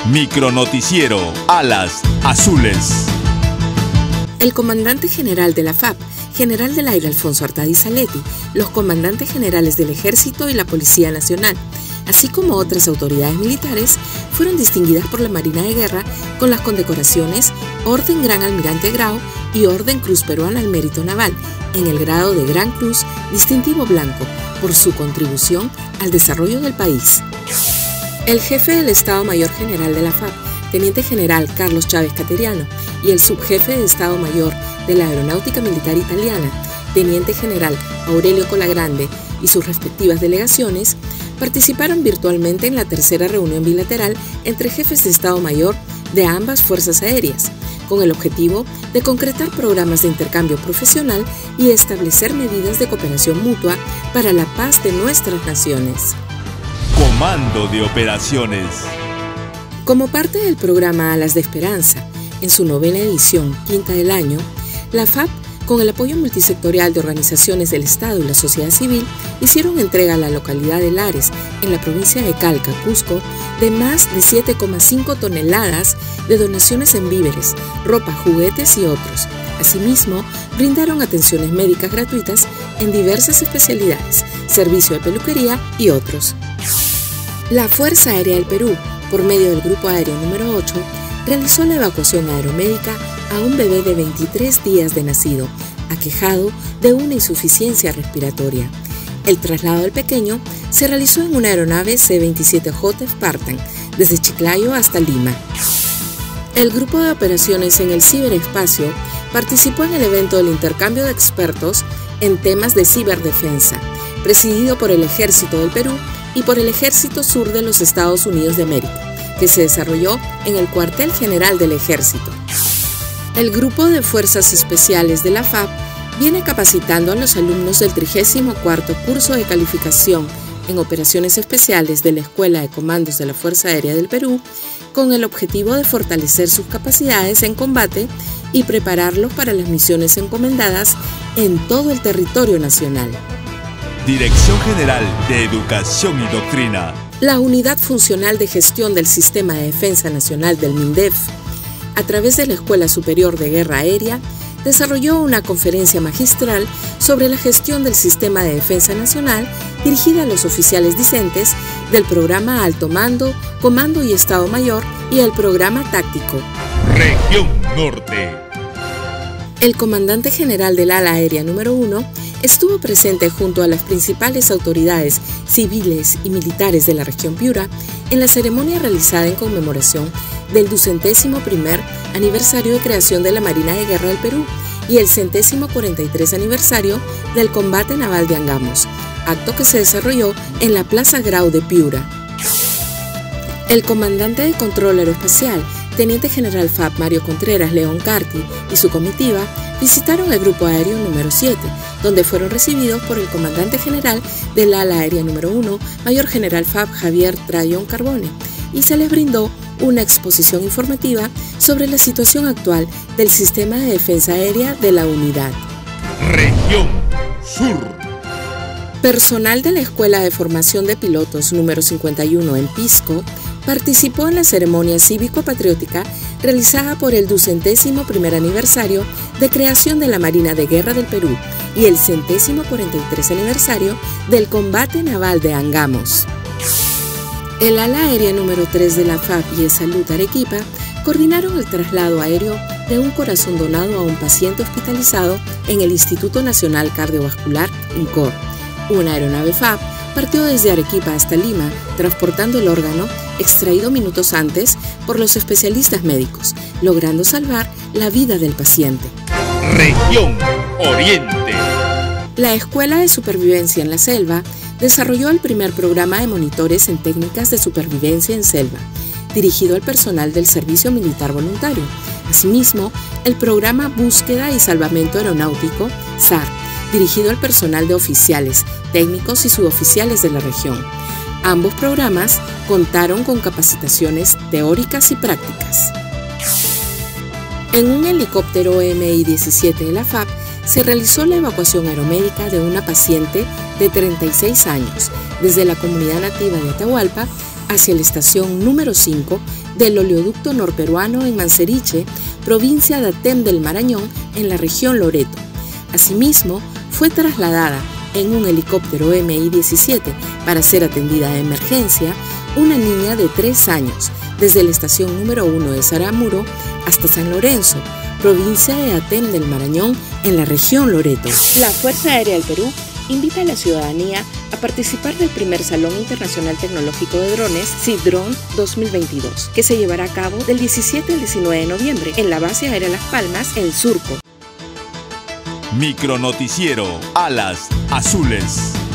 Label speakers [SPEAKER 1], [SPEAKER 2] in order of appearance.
[SPEAKER 1] Micronoticiero Alas Azules.
[SPEAKER 2] El comandante general de la FAP, general del aire Alfonso Artadi Saletti, los comandantes generales del Ejército y la Policía Nacional, así como otras autoridades militares, fueron distinguidas por la Marina de Guerra con las condecoraciones Orden Gran Almirante Grau y Orden Cruz Peruana al Mérito Naval, en el grado de Gran Cruz Distintivo Blanco, por su contribución al desarrollo del país. El jefe del Estado Mayor General de la FAP, Teniente General Carlos Chávez Cateriano, y el subjefe de Estado Mayor de la Aeronáutica Militar Italiana, Teniente General Aurelio Colagrande, y sus respectivas delegaciones, participaron virtualmente en la tercera reunión bilateral entre jefes de Estado Mayor de ambas fuerzas aéreas, con el objetivo de concretar programas de intercambio profesional y establecer medidas de cooperación mutua para la paz de nuestras naciones.
[SPEAKER 1] Comando de Operaciones.
[SPEAKER 2] Como parte del programa Alas de Esperanza, en su 9ª edición, quinta del año, la FAP, con el apoyo multisectorial de organizaciones del Estado y la sociedad civil, hicieron entrega a la localidad de Lares, en la provincia de Calca, Cusco, de más de 7,5 toneladas de donaciones en víveres, ropa, juguetes y otros. Asimismo, brindaron atenciones médicas gratuitas en diversas especialidades, servicio de peluquería y otros. La Fuerza Aérea del Perú, por medio del Grupo Aéreo número 8, realizó la evacuación aeromédica a un bebé de 23 días de nacido, aquejado de una insuficiencia respiratoria. El traslado del pequeño se realizó en una aeronave C-27J Spartan, desde Chiclayo hasta Lima. El Grupo de Operaciones en el Ciberespacio participó en el evento del intercambio de expertos en temas de ciberdefensa, presidido por el Ejército del Perú y por el Ejército Sur de los Estados Unidos de América, que se desarrolló en el Cuartel General del Ejército. El Grupo de Fuerzas Especiales de la FAP viene capacitando a los alumnos del 34º curso de calificación en Operaciones Especiales de la Escuela de Comandos de la Fuerza Aérea del Perú, con el objetivo de fortalecer sus capacidades en combate y prepararlos para las misiones encomendadas en todo el territorio nacional.
[SPEAKER 1] Dirección General de Educación y Doctrina.
[SPEAKER 2] La Unidad Funcional de Gestión del Sistema de Defensa Nacional del MINDEF, a través de la Escuela Superior de Guerra Aérea, desarrolló una conferencia magistral sobre la gestión del Sistema de Defensa Nacional dirigida a los oficiales discentes del programa Alto Mando, Comando y Estado Mayor y el programa táctico.
[SPEAKER 1] Región Norte.
[SPEAKER 2] El comandante general del Ala Aérea número 1 estuvo presente junto a las principales autoridades civiles y militares de la región Piura en la ceremonia realizada en conmemoración del 201º aniversario de creación de la Marina de Guerra del Perú y el 143 aniversario del combate naval de Angamos, acto que se desarrolló en la Plaza Grau de Piura. El comandante de Control Aeroespacial, Teniente General FAP Mario Contreras León Carti y su comitiva visitaron el Grupo Aéreo número 7, donde fueron recibidos por el comandante general del Ala Aérea número 1, Mayor General FAP Javier Trayón Carbone, y se les brindó una exposición informativa sobre la situación actual del sistema de defensa aérea de la unidad.
[SPEAKER 1] Región Sur.
[SPEAKER 2] Personal de la Escuela de Formación de Pilotos número 51 en Pisco participó en la ceremonia cívico-patriótica realizada por el 201º aniversario de creación de la Marina de Guerra del Perú y el 143 aniversario del combate naval de Angamos. El Ala Aérea número 3 de la FAP y el Salud Arequipa coordinaron el traslado aéreo de un corazón donado a un paciente hospitalizado en el Instituto Nacional Cardiovascular, INCOR. Una aeronave FAP partió desde Arequipa hasta Lima, transportando el órgano extraído minutos antes por los especialistas médicos, logrando salvar la vida del paciente.
[SPEAKER 1] Región Oriente.
[SPEAKER 2] La Escuela de Supervivencia en la Selva desarrolló el primer programa de monitores en técnicas de supervivencia en selva, dirigido al personal del Servicio Militar Voluntario. Asimismo, el programa Búsqueda y Salvamento Aeronáutico, SAR, dirigido al personal de oficiales, técnicos y suboficiales de la región. Ambos programas contaron con capacitaciones teóricas y prácticas. En un helicóptero Mi-17 de la FAP se realizó la evacuación aeromédica de una paciente de 36 años desde la comunidad nativa de Atahualpa hacia la estación número 5 del oleoducto norperuano en Manseriche, provincia de Atem del Marañón, en la región Loreto. Asimismo, fue trasladada en un helicóptero Mi-17 para ser atendida de emergencia una niña de 3 años, desde la estación número 1 de Saramuro hasta San Lorenzo, provincia de Atem del Marañón, en la región Loreto. La Fuerza Aérea del Perú invita a la ciudadanía a participar del primer Salón Internacional Tecnológico de Drones, CIDRON 2022, que se llevará a cabo del 17 al 19 de noviembre en la Base Aérea Las Palmas, en Surco.
[SPEAKER 1] Micronoticiero Alas Azules.